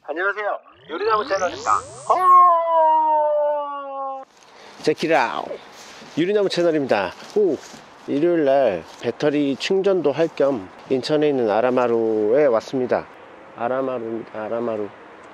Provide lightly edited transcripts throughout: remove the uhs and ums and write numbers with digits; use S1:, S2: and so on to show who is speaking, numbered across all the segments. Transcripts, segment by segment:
S1: 안녕하세요. 유리나무 채널입니다.
S2: 제키라우 유리나무 채널입니다. 일요일날 배터리 충전도 할 겸 인천에 있는 아라마루에 왔습니다. 아라마루입니다. 아라마루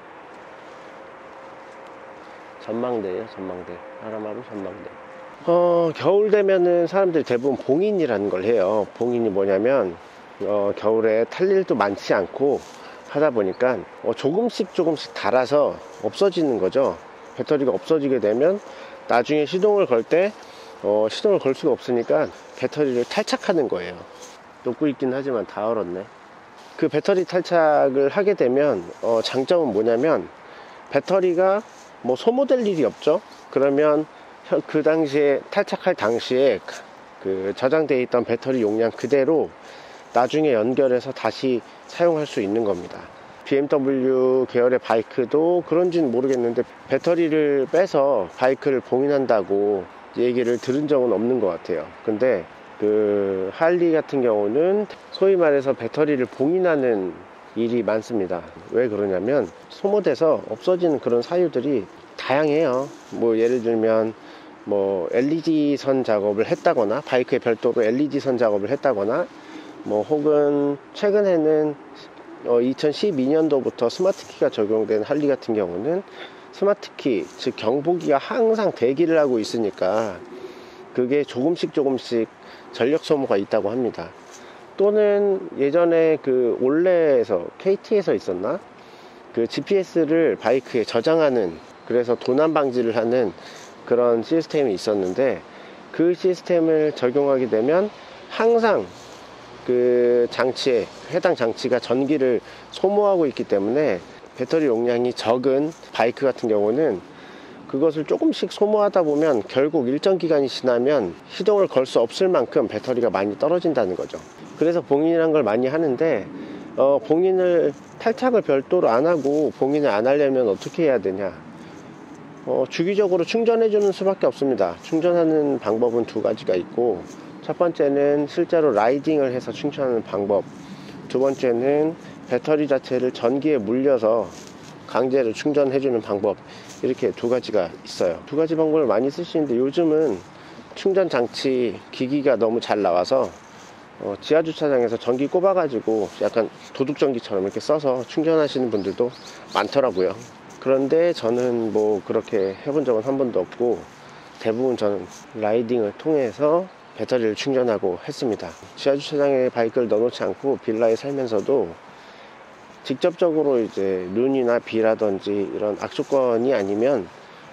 S2: 전망대예요. 전망대. 아라마루 전망대. 겨울 되면은 사람들이 대부분 봉인이라는 걸 해요. 봉인이 뭐냐면 겨울에 탈 일도 많지 않고 하다 보니까 조금씩 달아서 없어지는 거죠. 배터리가 없어지게 되면 나중에 시동을 걸 때 시동을 걸 수가 없으니까 배터리를 탈착하는 거예요. 녹고 있긴 하지만 다 얼었네. 그 배터리 탈착을 하게 되면 장점은 뭐냐면 배터리가 소모될 일이 없죠. 그러면 그 당시에 탈착할 당시에 그 저장되어 있던 배터리 용량 그대로 나중에 연결해서 다시 사용할 수 있는 겁니다. BMW 계열의 바이크도 그런지는 모르겠는데 배터리를 빼서 바이크를 봉인한다고 얘기를 들은 적은 없는 것 같아요. 근데 그 할리 같은 경우는 소위 말해서 배터리를 봉인하는 일이 많습니다. 왜 그러냐면 소모돼서 없어지는 그런 사유들이 다양해요. 예를 들면 LED 선 작업을 했다거나 바이크에 별도로 LED 선 작업을 했다거나 혹은 최근에는 2012년도부터 스마트키가 적용된 할리 같은 경우는 스마트키, 즉 경보기가 항상 대기를 하고 있으니까 그게 조금씩 전력 소모가 있다고 합니다. 또는 예전에 그 올레에서 KT에서 있었나? 그 GPS를 바이크에 저장하는, 그래서 도난 방지를 하는 그런 시스템이 있었는데 그 시스템을 적용하게 되면 항상 그 장치에 해당 장치가 전기를 소모하고 있기 때문에 배터리 용량이 적은 바이크 같은 경우는 그것을 조금씩 소모하다 보면 결국 일정 기간이 지나면 시동을 걸 수 없을 만큼 배터리가 많이 떨어진다는 거죠. 그래서 봉인이란 걸 많이 하는데 봉인을 탈착을 별도로 안 하고 봉인을 안 하려면 어떻게 해야 되냐? 주기적으로 충전해 주는 수밖에 없습니다. 충전하는 방법은 두 가지가 있고, 첫 번째는 실제로 라이딩을 해서 충전하는 방법, 두 번째는 배터리 자체를 전기에 물려서 강제로 충전해 주는 방법, 이렇게 두 가지가 있어요. 두 가지 방법을 많이 쓰시는데 요즘은 충전 장치 기기가 너무 잘 나와서 지하주차장에서 전기 꼽아가지고 약간 도둑전기처럼 이렇게 써서 충전하시는 분들도 많더라고요. 그런데 저는 그렇게 해본 적은 한 번도 없고, 대부분 저는 라이딩을 통해서 배터리를 충전하고 했습니다. 지하주차장에 바이크를 넣어놓지 않고 빌라에 살면서도 직접적으로 이제 눈이나 비라든지 이런 악조건이 아니면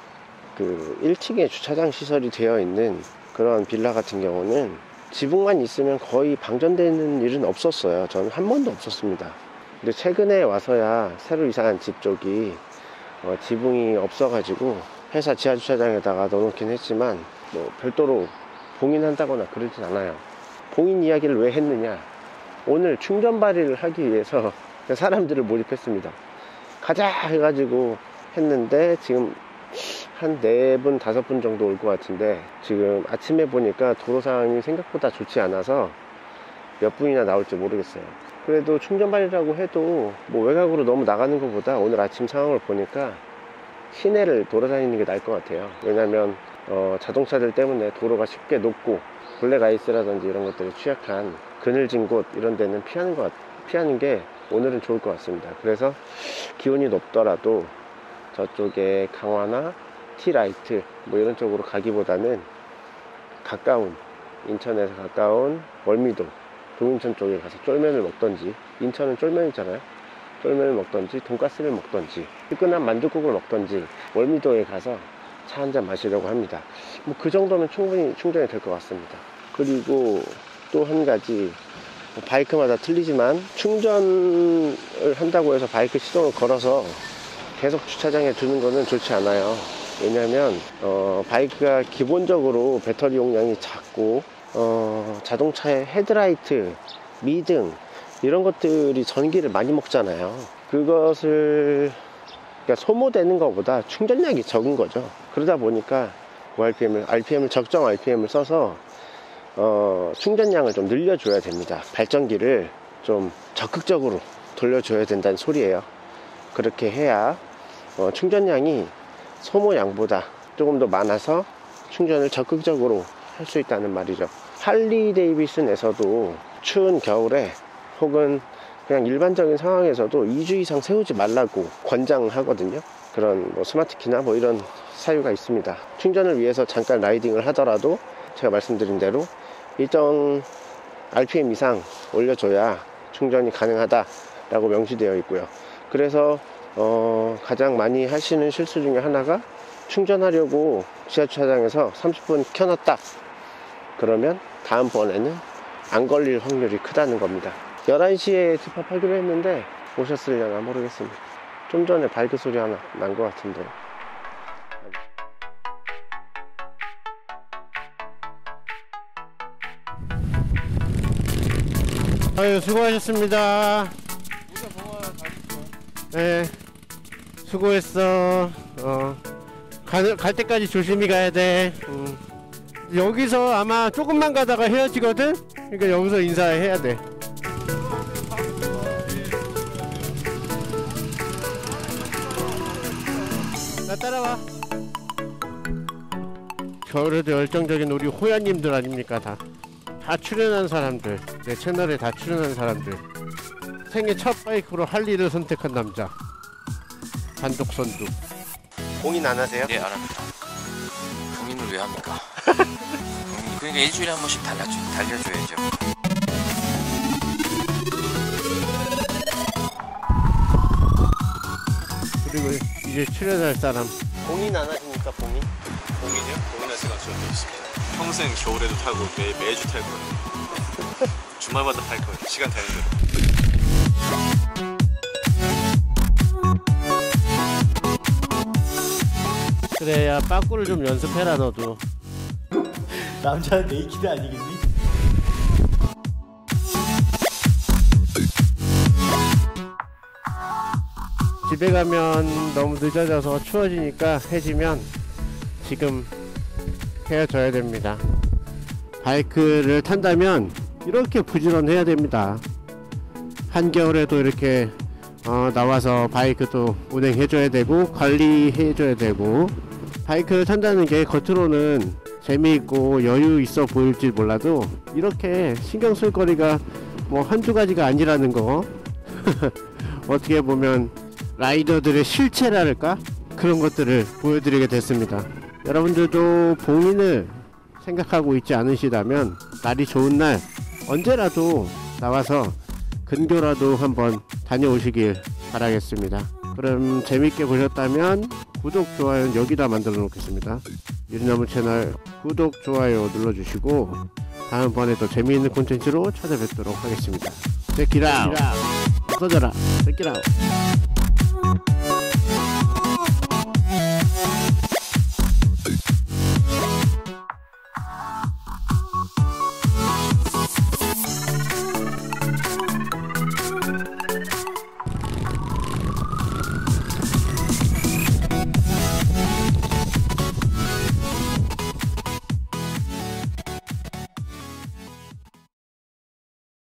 S2: 그 1층에 주차장 시설이 되어 있는 그런 빌라 같은 경우는 지붕만 있으면 거의 방전되는 일은 없었어요. 저는 한 번도 없었습니다. 근데 최근에 와서야 새로 이사한 집 쪽이 지붕이 없어가지고 회사 지하주차장에다가 넣어놓긴 했지만 별도로 봉인한다거나 그러진 않아요. 봉인 이야기를 왜 했느냐, 오늘 충전 발휘를 하기 위해서 사람들을 모집했습니다. 가자 해가지고 했는데 지금 한 4분 5분 정도 올 것 같은데, 지금 아침에 보니까 도로 상황이 생각보다 좋지 않아서 몇 분이나 나올지 모르겠어요. 그래도 충전 발휘라고 해도 외곽으로 너무 나가는 것보다 오늘 아침 상황을 보니까 시내를 돌아다니는 게 나을 것 같아요. 왜냐면 자동차들 때문에 도로가 쉽게 녹고 블랙 아이스라든지 이런 것들이 취약한 그늘진 곳 이런 데는 피하는 게 오늘은 좋을 것 같습니다. 그래서 기온이 높더라도 저쪽에 강화나 티라이트 이런 쪽으로 가기보다는 인천에서 가까운 월미도, 동인천 쪽에 가서 쫄면을 먹던지, 인천은 쫄면이잖아요. 쫄면을 먹던지 돈가스를 먹던지 뜨끈한 만둣국을 먹던지 월미도에 가서 차 한잔 마시려고 합니다. 그 정도면 충분히 충전이 될 것 같습니다. 그리고 또 한 가지, 바이크마다 틀리지만 충전을 한다고 해서 바이크 시동을 걸어서 계속 주차장에 두는 거는 좋지 않아요. 왜냐면 바이크가 기본적으로 배터리 용량이 작고 자동차의 헤드라이트, 미등 이런 것들이 전기를 많이 먹잖아요. 그것을 소모되는 것보다 충전량이 적은 거죠. 그러다 보니까 RPM을 적정 RPM을 써서 충전량을 좀 늘려줘야 됩니다. 발전기를 좀 적극적으로 돌려줘야 된다는 소리예요. 그렇게 해야 충전량이 소모량보다 조금 더 많아서 충전을 적극적으로 할 수 있다는 말이죠. 할리 데이비슨에서도 추운 겨울에 혹은 그냥 일반적인 상황에서도 2주 이상 세우지 말라고 권장하거든요. 그런 스마트키나 이런 사유가 있습니다. 충전을 위해서 잠깐 라이딩을 하더라도 제가 말씀드린 대로 일정 RPM 이상 올려줘야 충전이 가능하다라고 명시되어 있고요. 그래서 가장 많이 하시는 실수 중에 하나가 충전하려고 지하주차장에서 30분 켜놨다 그러면 다음번에는 안 걸릴 확률이 크다는 겁니다. 11시에 집합하기로 했는데 오셨으려나 모르겠습니다. 좀 전에 발그 소리 하나 난 것 같은데. 아유, 수고하셨습니다. 네, 수고했어. 갈 때까지 조심히 가야 돼. 여기서 아마 조금만 가다가 헤어지거든? 그러니까 여기서 인사해야 돼. 나 따라와. 겨울에도 열정적인 우리 호야님들 아닙니까? 다 출연한 사람들, 내 채널에 다 출연한 사람들. 생애 첫 바이크로 할리를 선택한 남자 단독 선두. 공인 안 하세요?
S3: 네, 안 합니다. 공인을 왜 합니까? 그러니까 일주일에 한 번씩 달려줘야죠.
S2: 그리고 이제 출연할 사람. 공인 안 하십니까? 공인이요?
S4: 공인할 생각 절대 없습니다. 평생 겨울에도 타고 매주 탈 거예요. 주말마다 탈 거예요. 시간 되는 대로.
S2: 그래, 야, 빠꾸를 좀 연습해라 너도.
S5: 남자는 네이키드 아니겠니?
S2: 집에 가면 너무 늦어져서 추워지니까 해지면 지금 헤어져야 됩니다. 바이크를 탄다면 이렇게 부지런해야 됩니다. 한겨울에도 이렇게 나와서 바이크도 운행해줘야 되고 관리해줘야 되고. 바이크를 탄다는 게 겉으로는 재미있고 여유 있어 보일지 몰라도 이렇게 신경 쓸 거리가 한두 가지가 아니라는 거. 어떻게 보면 라이더들의 실체랄까? 그런 것들을 보여드리게 됐습니다. 여러분들도 봉인을 생각하고 있지 않으시다면 날이 좋은 날 언제라도 나와서 근교라도 한번 다녀오시길 바라겠습니다. 그럼 재밌게 보셨다면 구독, 좋아요는 여기다 만들어 놓겠습니다. 유리나무 채널 구독, 좋아요 눌러주시고 다음번에 더 재미있는 콘텐츠로 찾아뵙도록 하겠습니다. Check it out. 써져라. Check it out.